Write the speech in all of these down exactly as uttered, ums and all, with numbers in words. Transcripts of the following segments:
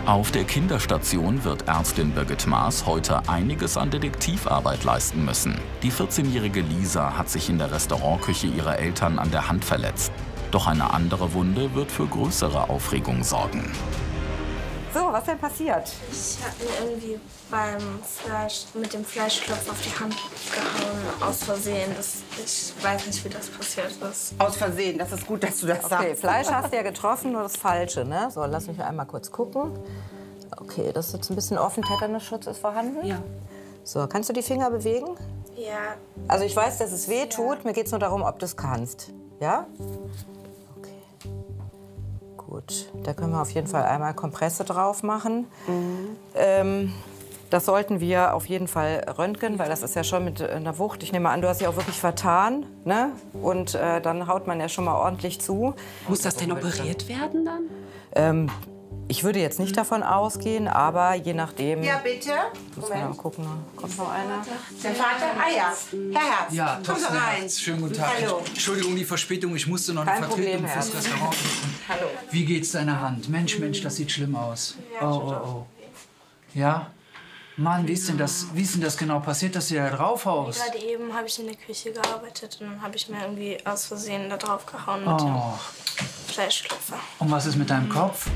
Auf der Kinderstation wird Ärztin Birgit Maas heute einiges an Detektivarbeit leisten müssen. Die vierzehnjährige Lisa hat sich in der Restaurantküche ihrer Eltern an der Hand verletzt. Doch eine andere Wunde wird für größere Aufregung sorgen. So, was denn passiert? Ich habe mir irgendwie beim Fleisch, mit dem Fleischklopf auf die Hand gehauen, aus Versehen. Das, ich weiß nicht, wie das passiert ist. Aus Versehen, das ist gut, dass du das sagst. Okay, Fleisch hast du ja getroffen, nur das Falsche, ne? So, lass mich einmal kurz gucken. Okay, das ist jetzt ein bisschen offen. Tetanusschutz ist vorhanden? Ja. So, kannst du die Finger bewegen? Ja. Also ich weiß, dass es weh tut. Ja. Mir geht es nur darum, ob du es kannst. Ja? Okay. Gut, da können wir auf jeden Fall einmal Kompresse drauf machen. Mhm. Ähm, das sollten wir auf jeden Fall röntgen, weil das ist ja schon mit einer Wucht. Ich nehme an, du hast dich auch wirklich vertan, ne? Und äh, dann haut man ja schon mal ordentlich zu. Muss das denn operiert werden dann? Ähm, ich würde jetzt nicht davon ausgehen, aber je nachdem. Ja, bitte. Muss man mal gucken. Kommt noch einer? Der Vater? Ah ja, Herr Herz. Ja, komm so rein. Schönen guten Tag. Hallo. Entschuldigung, die Verspätung. Ich musste noch Kein eine Vertretung Problem, fürs Herr. Restaurant suchen. Hallo. Wie geht's deiner Hand? Mensch, Mensch, das sieht schlimm aus. Oh, oh, oh. Ja? Mann, wie ist denn das, wie ist denn das genau passiert, dass du da draufhaust? Gerade eben habe ich in der Küche gearbeitet und dann habe ich mir irgendwie aus Versehen da drauf gehauen mit Oh. dem Fleischklopfer. Und was ist mit deinem Kopf?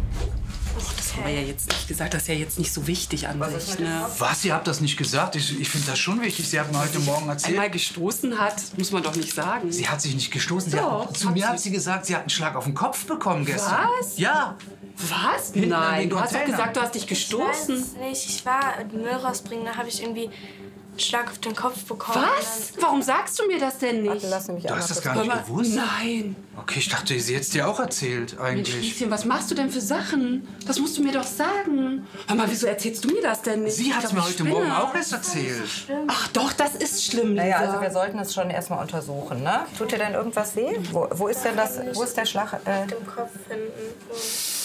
Das haben wir ja jetzt nicht gesagt, das ist ja jetzt nicht so wichtig an sich. Ne? Was? Ihr habt das nicht gesagt? Ich, ich finde das schon wichtig. Sie hat mir heute Morgen erzählt. Einmal gestoßen hat, muss man doch nicht sagen. Sie hat sich nicht gestoßen. Sie Doch, hat, zu hat mir sie. hat sie gesagt, sie hat einen Schlag auf den Kopf bekommen gestern. Was? Ja. Was? Hinten an Nein, den du hast doch Container. gesagt, du hast dich Ich gestoßen. weiß nicht, ich war Müll rausbringen, da habe ich irgendwie einen Schlag auf den Kopf bekommen. Was? Warum sagst du mir das denn nicht? Warte, lass mich Du einmal hast das kurz- gar nicht Hör mal, gewusst? Nein. Okay, ich dachte, sie hätte es dir auch erzählt, Mensch, eigentlich. Lieschen, was machst du denn für Sachen? Das musst du mir doch sagen. Hör mal, wieso erzählst du mir das denn nicht? Sie hat es Ich mir glaub, heute ich Morgen spinne. auch erst erzählt. Ach doch, das ist schlimm, Lisa. Naja, also wir sollten es schon erstmal untersuchen, ne? Tut dir denn irgendwas weh? Wo, wo ist denn das? Wo ist der Schlag? Äh, Mit dem Kopf hinten.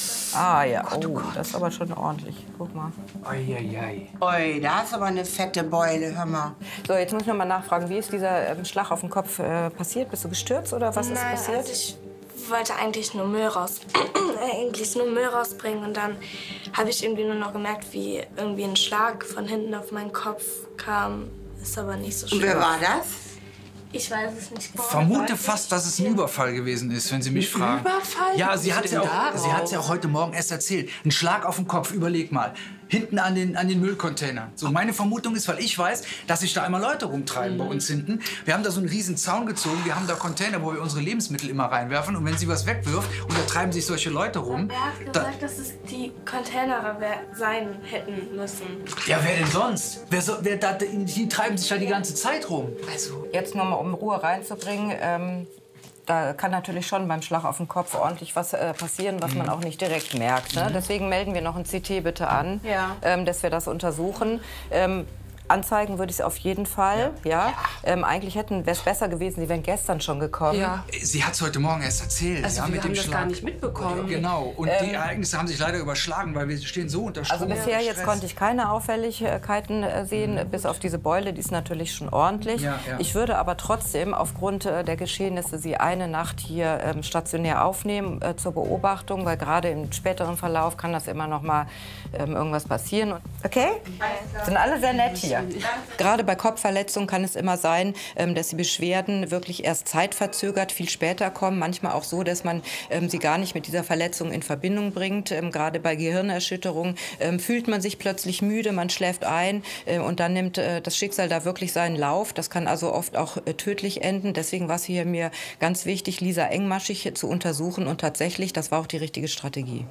ah ja, oh, das ist aber schon ordentlich. Guck mal. Eieiei. Oi, da hast du aber eine fette Beule, hör mal. So, jetzt muss ich noch mal nachfragen, wie ist dieser ähm, Schlag auf den Kopf äh, passiert? Bist du gestürzt oder was ist Nein, passiert? also ich wollte eigentlich nur Müll raus, eigentlich nur Müll rausbringen und dann habe ich irgendwie nur noch gemerkt, wie irgendwie ein Schlag von hinten auf meinen Kopf kam. Ist aber nicht so schlimm. Und wer war das? Ich weiß es nicht. Ich vermute fast, dass es ein Überfall gewesen ist, wenn Sie mich fragen. Überfall? Ja, Wie sie kommst hat du ja denn auch, darauf? sie hat's ja auch heute Morgen erst erzählt. Ein Schlag auf den Kopf, überleg mal. Hinten an den, an den Müllcontainern. So, meine Vermutung ist, weil ich weiß, dass sich da immer Leute rumtreiben bei uns hinten. Wir haben da so einen riesen Zaun gezogen. Wir haben da Container, wo wir unsere Lebensmittel immer reinwerfen. Und wenn sie was wegwirft und da treiben sich solche Leute rum. Er hat Da, gesagt, dass es die Containerer wer- sein hätten müssen. ja, wer denn sonst? Wer so, wer da, die, die treiben sich da die ganze Zeit rum. Also, Jetzt nur mal, um Ruhe reinzubringen. Ähm, da kann natürlich schon beim Schlag auf den Kopf ordentlich was äh, passieren, was man auch nicht direkt merkt. Ne? Deswegen melden wir noch ein C T bitte an, Ja. ähm, dass wir das untersuchen. Ähm, Anzeigen würde ich es auf jeden Fall. Ja. Ähm, eigentlich wäre es besser gewesen, sie wären gestern schon gekommen. ja. Sie hat es heute Morgen erst erzählt. Also ja, wir mit haben dem das Schlag. gar nicht mitbekommen. Genau. Und die Ereignisse haben sich leider überschlagen, weil wir stehen so unter Strom. Also bisher jetzt Stress. konnte ich keine Auffälligkeiten äh, sehen, Mhm. bis auf diese Beule, die ist natürlich schon ordentlich. Ja, ja. Ich würde aber trotzdem aufgrund äh, der Geschehnisse sie eine Nacht hier ähm, stationär aufnehmen äh, zur Beobachtung, weil gerade im späteren Verlauf kann das immer noch mal ähm, irgendwas passieren. Okay? Sind alle sehr nett hier. Gerade bei Kopfverletzungen kann es immer sein, ähm, dass die Beschwerden wirklich erst zeitverzögert viel später kommen. Manchmal auch so, dass man ähm, sie gar nicht mit dieser Verletzung in Verbindung bringt. Ähm, gerade bei Gehirnerschütterung ähm, fühlt man sich plötzlich müde, man schläft ein äh, und dann nimmt äh, das Schicksal da wirklich seinen Lauf. Das kann also oft auch äh, tödlich enden. Deswegen war es hier mir ganz wichtig, Lisa engmaschig zu untersuchen und tatsächlich, das war auch die richtige Strategie.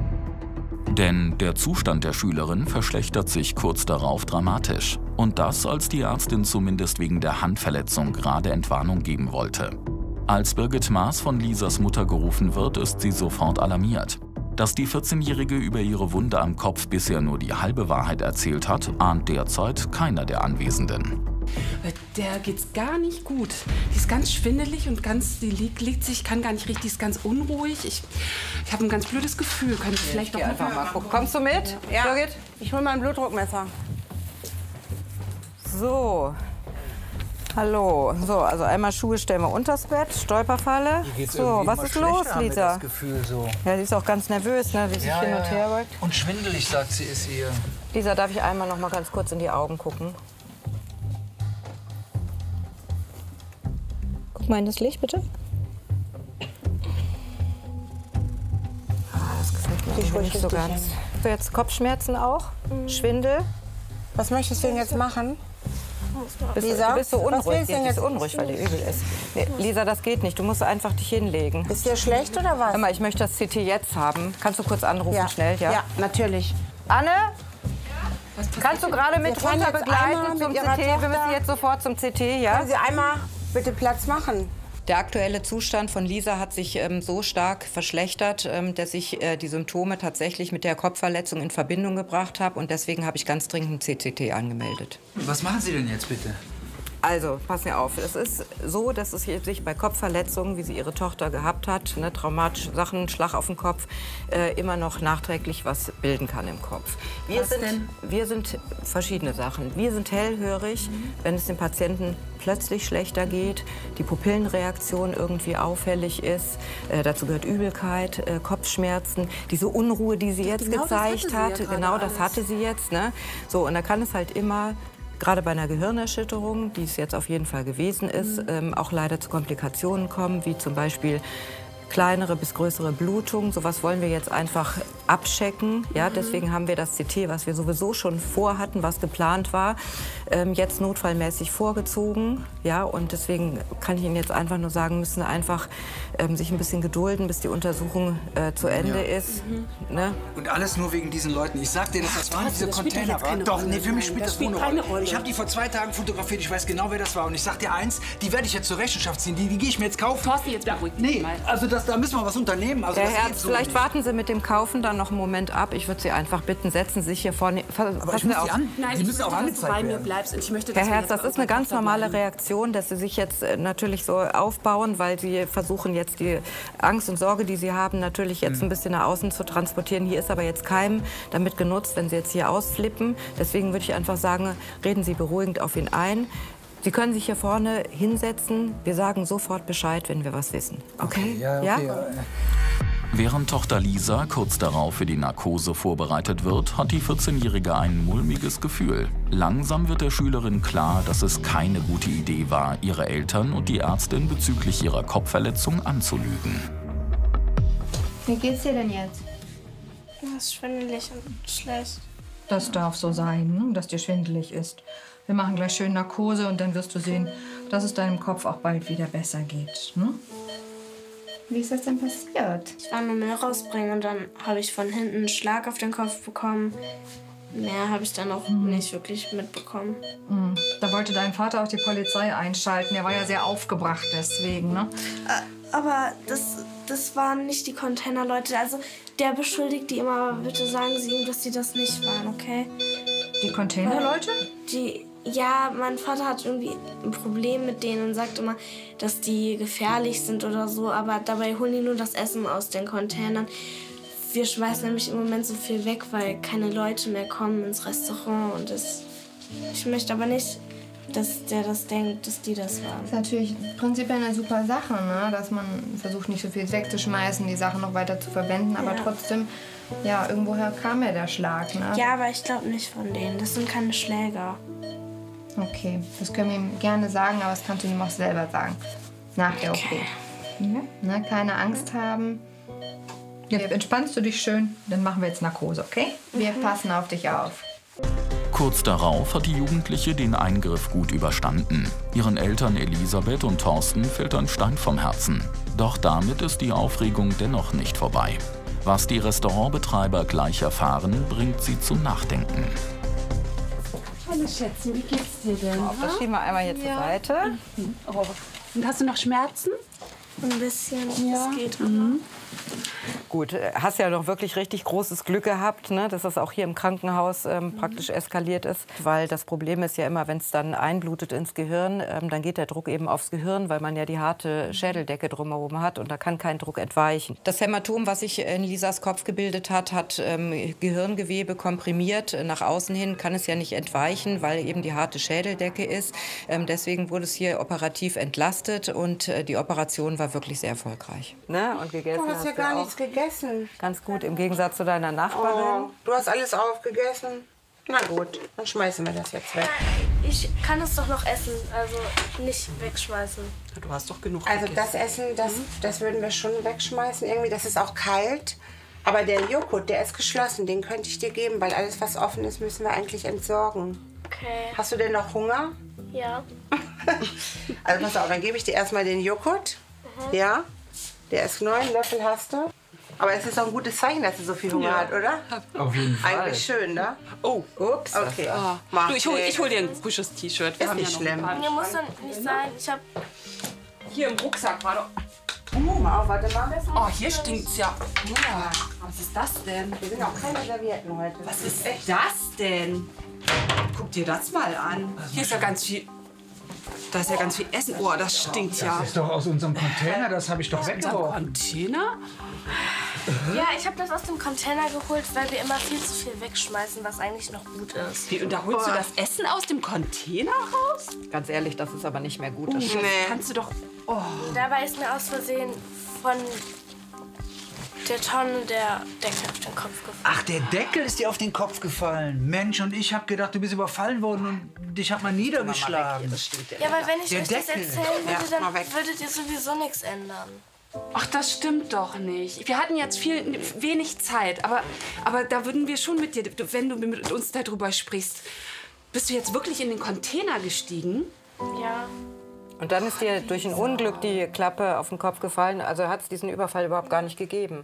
Denn der Zustand der Schülerin verschlechtert sich kurz darauf dramatisch. Und das, als die Ärztin zumindest wegen der Handverletzung gerade Entwarnung geben wollte. Als Birgit Maas von Lisas Mutter gerufen wird, ist sie sofort alarmiert. Dass die vierzehnjährige über ihre Wunde am Kopf bisher nur die halbe Wahrheit erzählt hat, ahnt derzeit keiner der Anwesenden. Der geht's gar nicht gut. Die ist ganz schwindelig und ganz, die liegt, liegt sich, kann gar nicht richtig, ist ganz unruhig. Ich, ich habe ein ganz blödes Gefühl. Könnte ich vielleicht doch Einfach mal gucken. Kommst du mit, Ja. Birgit? Ich hol mal ein Blutdruckmesser. So. Hallo. So, also einmal Schuhe stellen wir unters Bett, Stolperfalle. So, was ist los, Lisa? Das Gefühl so. Ja, sie ist auch ganz nervös, ne, wie sich Ja, hin ja, und her beugt. Und schwindelig, sagt sie, ist ihr. Lisa, darf ich einmal noch mal ganz kurz in die Augen gucken? Guck mal in das Licht, bitte. Ah, das gefällt mir irgendwie nicht so ganz. So, jetzt Kopfschmerzen auch, mhm. Schwindel. Was möchtest du denn jetzt machen? Bist, Lisa, du bist so was unruhig, willst du denn jetzt jetzt? unruhig, weil dir übel ist. Nee, Lisa, das geht nicht. Du musst einfach dich hinlegen. Ist dir schlecht oder was? Hör mal, ich möchte das C T jetzt haben. Kannst du kurz anrufen, Ja. schnell? Ja, Ja, natürlich. Anne? Kannst du gerade mit Wir fahren runter jetzt einmal begleiten mit zum ihrer C T? Wir Tochter. müssen jetzt sofort zum C T, ja? Können Sie einmal bitte Platz machen? Der aktuelle Zustand von Lisa hat sich ähm, so stark verschlechtert, ähm, dass ich äh, die Symptome tatsächlich mit der Kopfverletzung in Verbindung gebracht habe. Und deswegen habe ich ganz dringend ein C C T angemeldet. Was machen Sie denn jetzt bitte? Also, pass mir auf. Es ist so, dass es sich bei Kopfverletzungen, wie sie ihre Tochter gehabt hat, ne, traumatische Sachen, Schlag auf den Kopf, äh, immer noch nachträglich was bilden kann im Kopf. Wir, Was sind, denn? wir sind verschiedene Sachen. Wir sind hellhörig, mhm. wenn es dem Patienten plötzlich schlechter geht, die Pupillenreaktion irgendwie auffällig ist. Äh, dazu gehört Übelkeit, äh, Kopfschmerzen, diese Unruhe, die sie jetzt Genau das gezeigt hatte sie ja hat. Genau das alles. hatte sie jetzt. Ne? So, und da kann es halt immer, gerade bei einer Gehirnerschütterung, die es jetzt auf jeden Fall gewesen ist, mhm. ähm, auch leider zu Komplikationen kommen, wie zum Beispiel kleinere bis größere Blutungen. Sowas wollen wir jetzt einfach abchecken. Ja, Mhm. deswegen haben wir das C T, was wir sowieso schon vorhatten, was geplant war, ähm, jetzt notfallmäßig vorgezogen. Ja, und deswegen kann ich Ihnen jetzt einfach nur sagen, müssen einfach ähm, sich ein bisschen gedulden, bis die Untersuchung äh, zu Ende Ja. ist. Ne? Und alles nur wegen diesen Leuten. Ich sag dir, dass das waren Thorsten, diese das spielt doch Container. jetzt keine Doch, Rolle. nee, für mich Nein, spielt das das spielt eine keine Rolle. Rolle. Ich habe die vor zwei Tagen fotografiert. Ich weiß genau, wer das war. Und ich sag dir eins, die werde ich jetzt zur Rechenschaft ziehen. Die, die gehe ich mir jetzt kaufen. Thorsten, jetzt beruhig dich Nee, mal. also das, da müssen wir was unternehmen. Also Herr das geht Herz, so vielleicht nicht. warten Sie mit dem Kaufen dann noch einen Moment ab. Ich würde Sie einfach bitten, setzen Sie sich hier vorne. Aber ich muss die an. Nein, die ich müssen auch möchte, dass du bei angezeigt mir werden. bleibst. Und ich möchte, Herr dass wir Herz, jetzt das bei ist eine unserer ganz Tochter normale bleiben. Reaktion, dass Sie sich jetzt äh, natürlich so aufbauen, weil Sie versuchen jetzt die Angst und Sorge, die Sie haben, natürlich jetzt ein bisschen nach außen zu transportieren. Hier ist aber jetzt keinem damit genutzt, wenn Sie jetzt hier ausflippen. Deswegen würde ich einfach sagen, reden Sie beruhigend auf ihn ein. Sie können sich hier vorne hinsetzen. Wir sagen sofort Bescheid, wenn wir was wissen. Okay? Ja, okay. Ja? Während Tochter Lisa kurz darauf für die Narkose vorbereitet wird, hat die vierzehnjährige ein mulmiges Gefühl. Langsam wird der Schülerin klar, dass es keine gute Idee war, ihre Eltern und die Ärztin bezüglich ihrer Kopfverletzung anzulügen. Wie geht's dir denn jetzt? Mir ist schwindelig und schlecht. Das darf so sein, ne? Dass dir schwindelig ist. Wir machen gleich schön Narkose und dann wirst du sehen, dass es deinem Kopf auch bald wieder besser geht. Ne? Wie ist das denn passiert? Ich war nur Müll rausbringen und dann habe ich von hinten einen Schlag auf den Kopf bekommen. Mehr habe ich dann auch nicht wirklich mitbekommen. Mhm. Da wollte dein Vater auch die Polizei einschalten. Er war ja sehr aufgebracht deswegen, ne? Aber das, das waren nicht die Containerleute. Also der beschuldigt die immer, aber bitte sagen Sie ihm, dass sie das nicht waren, okay? Die Containerleute? Die, ja, mein Vater hat irgendwie ein Problem mit denen und sagt immer, dass die gefährlich sind oder so. Aber dabei holen die nur das Essen aus den Containern. Wir schmeißen nämlich im Moment so viel weg, weil keine Leute mehr kommen ins Restaurant. Und das, ich möchte aber nicht, dass der das denkt, dass die das waren. Das ist natürlich prinzipiell eine super Sache, ne? Dass man versucht, nicht so viel wegzuschmeißen, die Sachen noch weiter zu verwenden. Aber Ja. trotzdem, ja, irgendwoher kam ja der Schlag, ne? Ja, aber ich glaube nicht von denen. Das sind keine Schläger. Okay, das können wir ihm gerne sagen, aber das kannst du ihm auch selber sagen. Nach der O P. Ja? Ne, keine Angst haben. Jetzt entspannst du dich schön, dann machen wir jetzt Narkose, okay? Wir passen auf dich auf. Kurz darauf hat die Jugendliche den Eingriff gut überstanden. Ihren Eltern Elisabeth und Thorsten fällt ein Stein vom Herzen. Doch damit ist die Aufregung dennoch nicht vorbei. Was die Restaurantbetreiber gleich erfahren, bringt sie zum Nachdenken. Hallo Schätzchen, wie geht's dir denn? Das schieben wir einmal hier zur Seite. Oh. Und hast du noch Schmerzen? Ein bisschen. Ja. Das geht aber. Mhm. Gut, hast ja noch wirklich richtig großes Glück gehabt, ne, dass das auch hier im Krankenhaus ähm, mhm. praktisch eskaliert ist. Weil das Problem ist ja immer, wenn es dann einblutet ins Gehirn, ähm, dann geht der Druck eben aufs Gehirn, weil man ja die harte Schädeldecke drumherum hat und da kann kein Druck entweichen. Das Hämatom, was sich in Lisas Kopf gebildet hat, hat ähm, Gehirngewebe komprimiert. Nach außen hin kann es ja nicht entweichen, weil eben die harte Schädeldecke ist. Ähm, deswegen wurde es hier operativ entlastet und äh, die Operation war wirklich sehr erfolgreich. Ne? Und gegessen Du hast ja gar nichts gegessen. Ganz gut, im Gegensatz zu deiner Nachbarin. Oh, du hast alles aufgegessen? Na gut, dann schmeißen wir das jetzt weg. Ich kann es doch noch essen, also nicht wegschmeißen. Du hast doch genug Also gegessen. das Essen, das, das würden wir schon wegschmeißen. Irgendwie, das ist auch kalt. Aber der Joghurt, der ist geschlossen, den könnte ich dir geben, weil alles, was offen ist, müssen wir eigentlich entsorgen. Okay. Hast du denn noch Hunger? Ja. Also pass auf, dann gebe ich dir erstmal den Joghurt. Mhm. Ja, der ist neun Löffel hast du. Aber es ist doch ein gutes Zeichen, dass sie so viel Hunger ja. hat, oder? Auf jeden Fall. Eigentlich schön, ne? Oh, ups. Okay. Oh. Du, ich hol, ich hol dir ein frisches T-Shirt. Ist nicht schlimm. Mir muss dann nicht sein. Ich hab hier im Rucksack war doch. Uh, mal auf, warte mal. Oh, hier stinkt's ja. Ja. Was ist das denn? Wir sind auch keine Servietten heute. Was ist das denn? Guck dir das mal an. Hier ist ja ganz viel. Da ist ja ganz viel Essen. Oh, das stinkt ja. Das ist doch aus unserem Container, das habe ich doch weggeworfen. Container? Ja, ich habe das aus dem Container geholt, weil wir immer viel zu viel wegschmeißen, was eigentlich noch gut ist. Wie, und da holst oh. du das Essen aus dem Container raus? Ganz ehrlich, das ist aber nicht mehr gut. Das uh, nee. Kannst du doch... Oh. Dabei ist mir aus Versehen von der Tonne der Deckel auf den Kopf gefallen. Ach, der Deckel ist dir auf den Kopf gefallen. Mensch, und ich habe gedacht, du bist überfallen worden und dich hat man niedergeschlagen. Ja, aber wenn ich der euch Deckel. das erzählen würde, Ja, dann würdet ihr sowieso nichts ändern. Ach, das stimmt doch nicht. Wir hatten jetzt viel, wenig Zeit, aber, aber da würden wir schon mit dir, wenn du mit uns darüber sprichst, bist du jetzt wirklich in den Container gestiegen? Ja. Und dann ist dir durch ein Unglück die Klappe auf den Kopf gefallen. Also hat es diesen Überfall überhaupt gar nicht gegeben.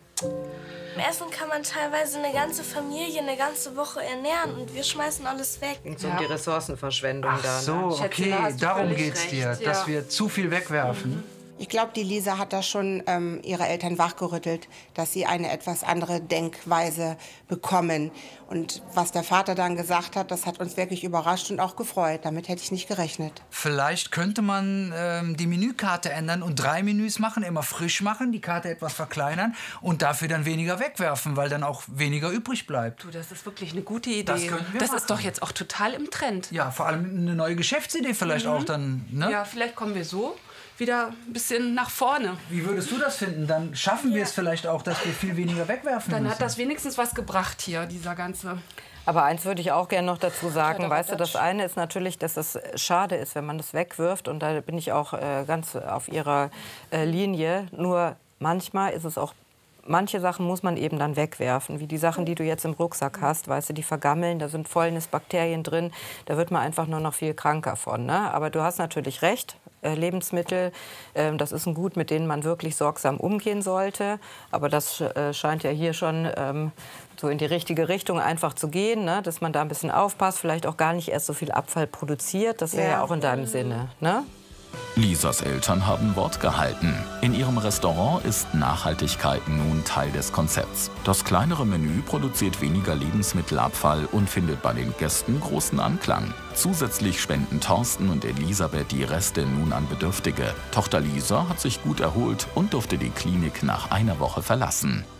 Im Essen kann man teilweise eine ganze Familie eine ganze Woche ernähren und wir schmeißen alles weg. Und so um die Ressourcenverschwendung Ach da. so, Ne? okay, Schätze, da darum geht's dir, recht, dass ja. wir zu viel wegwerfen. Mhm. Ich glaube, die Lisa hat da schon ähm, ihre Eltern wachgerüttelt, dass sie eine etwas andere Denkweise bekommen. Und was der Vater dann gesagt hat, das hat uns wirklich überrascht und auch gefreut. Damit hätte ich nicht gerechnet. Vielleicht könnte man ähm, die Menükarte ändern und drei Menüs machen, immer frisch machen, die Karte etwas verkleinern und dafür dann weniger wegwerfen, weil dann auch weniger übrig bleibt. Du, das ist wirklich eine gute Idee. Das könnten wir Das machen. ist doch jetzt auch total im Trend. Ja, vor allem eine neue Geschäftsidee vielleicht Mhm. auch dann. Ne? Ja, vielleicht kommen wir so wieder ein bisschen nach vorne. Wie würdest du das finden? Dann schaffen wir es vielleicht auch, dass wir viel weniger wegwerfen Dann müssen. hat das wenigstens was gebracht hier, dieser ganze... Aber eins würde ich auch gerne noch dazu sagen. Ja, weißt du, das das eine ist natürlich, dass es schade ist, wenn man das wegwirft. Und da bin ich auch äh, ganz auf ihrer äh, Linie. Nur manchmal ist es auch... Manche Sachen muss man eben dann wegwerfen, wie die Sachen, die du jetzt im Rucksack hast, weißt du, die vergammeln, da sind Fäulnisbakterien drin, da wird man einfach nur noch viel kranker von. Ne? Aber du hast natürlich recht, äh, Lebensmittel, äh, das ist ein Gut, mit denen man wirklich sorgsam umgehen sollte. Aber das äh, scheint ja hier schon ähm, so in die richtige Richtung einfach zu gehen, ne? Dass man da ein bisschen aufpasst, vielleicht auch gar nicht erst so viel Abfall produziert, das wäre ja. ja auch in deinem Sinne. Ne? Lisas Eltern haben Wort gehalten. In ihrem Restaurant ist Nachhaltigkeit nun Teil des Konzepts. Das kleinere Menü produziert weniger Lebensmittelabfall und findet bei den Gästen großen Anklang. Zusätzlich spenden Thorsten und Elisabeth die Reste nun an Bedürftige. Tochter Lisa hat sich gut erholt und durfte die Klinik nach einer Woche verlassen.